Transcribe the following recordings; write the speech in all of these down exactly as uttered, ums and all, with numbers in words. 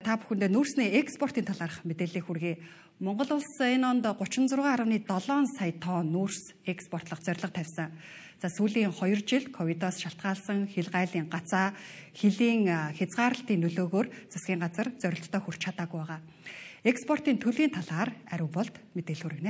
та бүхэндээ нүүрсний экспортын талаарх мэдээллийг хүргэе. Монгол улс энэ онд гучин зургаан гаруй долоон сая тонн нүүрс экспортлох зорилго тавьсан. За сүүлийн хоёр жил ковидоос шалтгаалсан хил гайлын гацаа, хилийн хязгаарлалтын нөлөөгөөр засгийн газар зорилттой хүрч чадаагүй байгаа. Экспортын төлөвийн талаар ариу болд мэдээлэл хүргэнэ.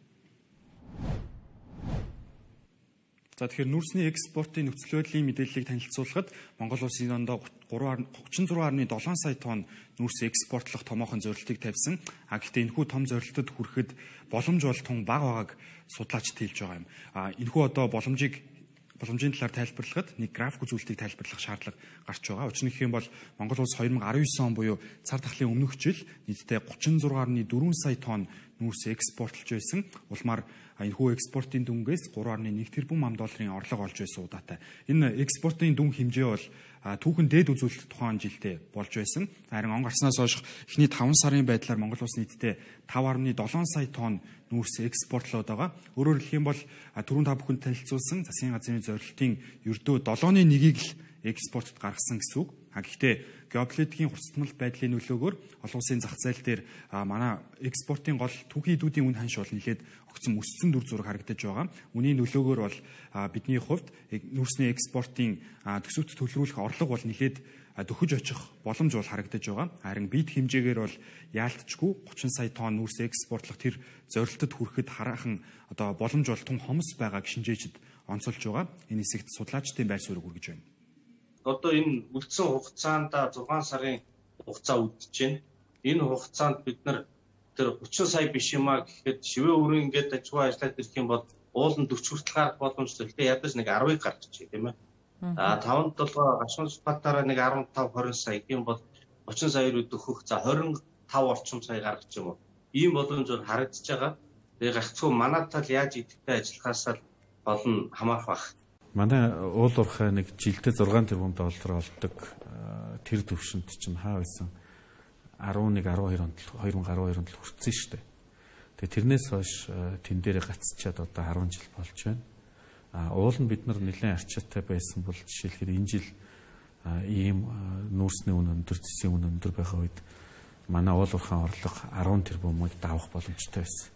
За тэгэхээр нүүрсний экспортын нөхцөл байдлын мэдээллийг танилцуулахад Монгол улс энэ онд гучин зургаан гаруй долоон сая тонн нүүрс экспортлох томоохон зорилтыг тавьсан. А гэхдээ энэхүү том зорилтод хүрэхэд боломж бол тун бага байгааг судлаачид хэлж байгаа юм. А энэхүү одоо боломжийг боломжийн талаар тайлбарлахад нэг график үзүүлэлтийг тайлбарлах шаардлага гарч байгаа. Учир нь гэх юм бол Монгол улс две тысячи девятнадцать он буюу цар тахлын өмнөх жил нийтдээ гучин зургаан гаруй дөрвөн сая тонн нүүрс экспортлж байсан. Улмаар энэхүү экспортын дүнгээс три дасалж нэг тэрбум ам долларын орлого олж байсан удаатай. Энэ экспортын дүн хэмжээ бол түүхэн дээд үзүүлэлт тухайн жилдээ болж байсан. Харин он гарснаас хойш эхний таван сарын байдлаар Монгол улс нийтдээ five дасалж seven сая тонн нүүрс экспортлоод байгаа. Өөрөөр хэлэх юм бол түрүүн та бүхэнд танилцуулсан засгийн газрын зорилтын ердөө seven-ны one-ийг л экспортод гаргасан гэсэн үг. А гэхдээ геополитикийн хурцтмал байдлын нөлөөгөөр олон улсын зах зээл дээр манай экспортын гол түүхий эдүүдийн үн ханш бол нэлээд огцом өссөн дүр зураг харагдаж байгаа. Үүний нөлөөгөөр бол бидний хувьд нүүрсний экспортын төсөвт төлрүүлэх орлого бол нэлээд дөхөж очих боломж бол харагдаж байгаа. Харин бид хэмжээгээр бол яалтчгүй thirty сая тонн нүүрс экспортлох тэр зорилтод хүрэхэд хараахан одоо боломж бол тун хомс байгааг шинжээчид онцолж байгаа. Энэ хэсэгт судлаачдын байр суурийг хүргэж байна. Одоо энэ үлдсэн хугацаанд six сарын хугацаа үдэж байна. Энэ хугацаанд бид нар тэр thirty сая биш юмаа гэхэд шивээ өрийн ингээд ажгүй ажиллаад ирэх юм бол уулын forty хүртэл гарах боломжтой. Тэгээ ядаж нэг ten-ыг гаргачих тийм ээ. А five долоо гашуун спатаараа нэг fifteen twenty сая юм бол thirty сая руу дөхөх за twenty-five орчим сая гаргах юм уу. Ийм боломж харагдаж байгаа. Тэгээ гагцгүй манай тал яаж идэвхтэй ажиллахаас болно хамаарах баг. Манай уул уурхай нэг жилдээ six тэрбум доллар олдог тэр төвшөнд чинь хаа байсан eleven twelve онд twenty twelve онд хүрсэн шүү дээ. Тэгээ тэрнээс хойш тэн дээрээ гацчаад одоо ten жил болж байна. А уул нь бид нар нэлээд арчаатай байсан бол жишээлбэл энэ жил ийм нүүрсний үн өндөр, цэсийн үн өндөр байгаа үед манай уул уурхайн орлого ten тэрбумыг давах боломжтой байсан.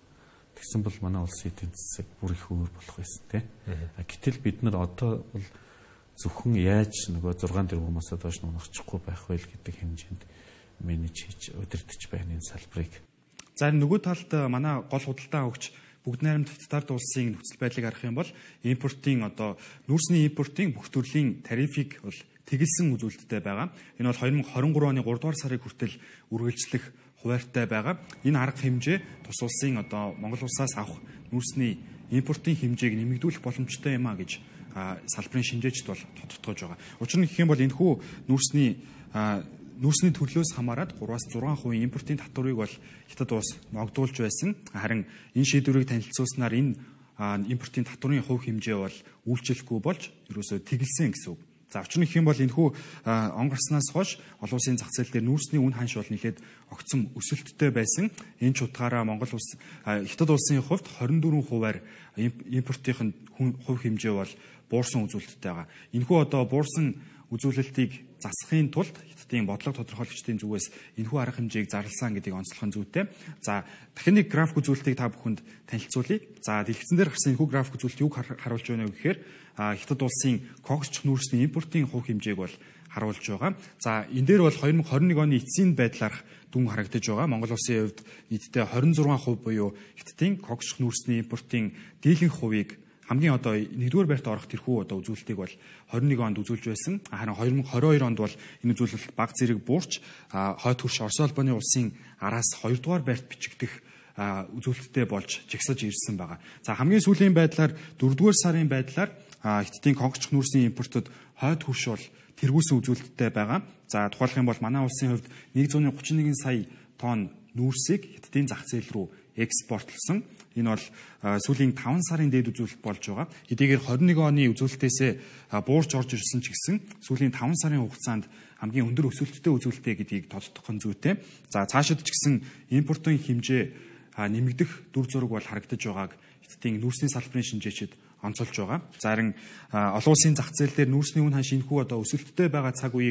Тэгсэн бол манай улсын эдийн засаг бүр их өөр болох байсан тийм. Гэтэл бид нар одоо бол зөвхөн яаж нөгөө six тэрбумаас доош нунахчихгүй байх вэ гэдэг хэмжээнд менеж хийж удирдах байна энэ салбарыг. За нөгөө талд манай гол худалдаа өгч бүгд найрамд Хятад улсын нөхцөл байдлыг харах юм бол импортын одоо нүүрсний импортын бүх төрлийн тарифыг бол тэгэлсэн үзүүлэлттэй байгаа. Энэ бол twenty twenty-three оны three дугаар сарын хүртэл үргэлжлэх хуваартай байгаа. Энэ арга хэмжээ тус улсын одоо Монгол улсаас авах нүүрсний импортын хэмжээг нэмэгдүүлэх боломжтой юм а гэж салбарын шинжээчд бол тодтогч байгаа. Учир нь гэх юм бол энэхүү нүүрсний нүүрсний төрлөөс хамаарат three-аас six percent импортын татварыг бол Хятад улс ногдуулж байсан. Харин энэ шийдвэрийг танилцуулснаар энэ импортын татварын хувь хэмжээ бол үйлчлэхгүй болж ерөөсөө тэгэлсэн гэсэн үг. За учир нь гэх юм бол энэхүү он гарснаас хойш олон улсын зах зээл дээр нүүрсний үн ханш бол нэлээд огцом өсөлттэй байсан. Энэ ч утгаараа Монгол улс Хятад улсын хувьд twenty-four percent-аар импортын хувь хэмжээ бол буурсан үзүүлэлттэй байгаа. Энэхүү одоо буурсан үзүүлэлтийг засахын тулд Хятадын бодлого тодорхойлогчдын зүгээс энэхүү арга хэмжээг зарласан гэдгийг онцлох нь зүйтэй. За дахин нэг график үзүүлэлтийг та бүхэнд танилцуулъя. За дэлгэцэн дээр гарсан энэхүү график үзүүлэлт юуг харуулж байна вэ гэхээр Хятад улсын когсч нүүрсний импортын хувь хэмжээг бол харуулж байгаа. За энэ дээр бол twenty twenty-one оны эцсийн байдлаарх дүн харагдаж байгаа. Монгол улсын хувьд нийтдээ twenty-six percent буюу Хятадын когсч нүүрсний импортын дийлэнх хувийг хамгийн одоо нэгдүгээр байрт орох тэрхүү одоо үзүүлэлтийг бол twenty-one онд үзүүлж байсан. Харин twenty twenty-two онд бол энэ үзүүлэлт баг зэрэг буурч хойд хөрш Орос улбаны улсын араас two дугаар байрт бичигдэх үзүүлэлттэй болж жигсаж ирсэн байгаа. За хамгийн сүүлийн байдлаар four дугаар сарын байдлаар Хятадын когсч нүүрсний импортод хойд хөрш бол тэргүүлсэн үзүүлэлттэй байгаа. За тухайлх юм бол манай улсын хувьд one hundred thirty-one сая тонн нүүрсийг Хятадын зах зээл рүү экспортлсон. Энэ бол сүүлийн five сарын дээд үзүүлэлт болж байгаа. Хэдийгээр twenty-one оны үзүүлэлтээсээ буурч орж ирсэн ч гэсэн сүүлийн five сарын хугацаанд хамгийн өндөр өсөлттэй үзүүлэлттэй гэдгийг тодтогох нь зүйтэй. За цаашид ч гэсэн импортын хэмжээ нэмэгдэх дүр зураг бол харагдаж байгааг Хятадын нүүрсний салбарын шинжээчид онцолж байгаа. За харин олон улсын зах зээл дээр нүүрсний үн ханш энэхүү одоо өсөлттэй байгаа цаг үеийг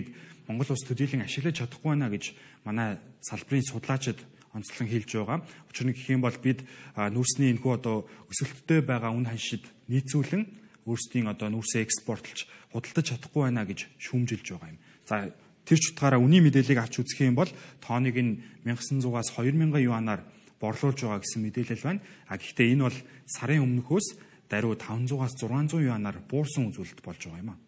Монгол улс төдийлөн ашиглаж чадахгүй байна гэж манай салбарын судлаачид онцлон хэлж байгаа. Учир нь гэх юм бол бид нүүрсний энэхүү одоо өсөлттэй байгаа үн ханшид нийцүүлэн өөрсдийн одоо нүүрсээ экспортлж худалдаж чадахгүй байна гэж шүүмжилж байгаа юм. За тэр ч утгаараа үнийн мэдээллийг авч үзэх юм бол тооныг нь 천ix hundred-аас two thousand юанаар борлуулж байгаа гэсэн мэдээлэл байна. А гэхдээ энэ бол сарын өмнөхөөс даруй five hundred-аас six hundred юанаар буурсан үзүүлэлт болж байгаа юм а.